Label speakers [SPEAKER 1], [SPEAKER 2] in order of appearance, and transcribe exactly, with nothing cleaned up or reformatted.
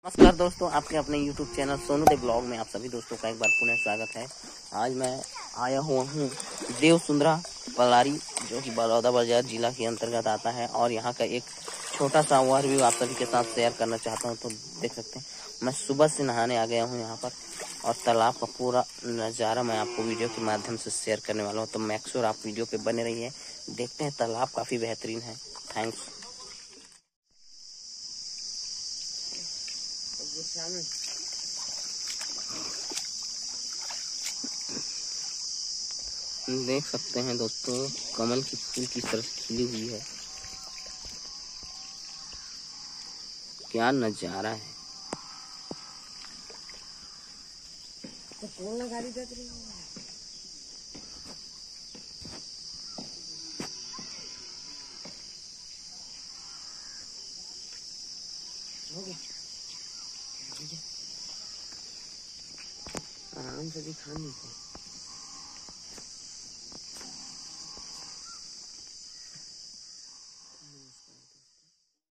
[SPEAKER 1] नमस्कार दोस्तों, आपके अपने YouTube चैनल सोनू दे ब्लॉग में आप सभी दोस्तों का एक बार पुनः स्वागत है। आज मैं आया हुआ हूँ देव सुंदरा पलारी, जो कि बलौदाबाजार जिला के अंतर्गत आता है। और यहाँ का एक छोटा सा ओवरव्यू आप सभी के साथ शेयर करना चाहता हूँ। तो देख सकते हैं, मैं सुबह से नहाने आ गया हूँ यहाँ पर, और तालाब का पूरा नज़ारा मैं आपको वीडियो के माध्यम से शेयर करने वाला हूँ। तो मेक श्योर आप वीडियो पे बने रहिए। देखते हैं, तालाब काफ़ी बेहतरीन है। थैंक्स। देख सकते हैं दोस्तों, कमल की फूल किस तरह खिली हुई है। क्या नजारा है।
[SPEAKER 2] तो कौन लगा रही देख रही है? हो गया आराम से दिखा नहीं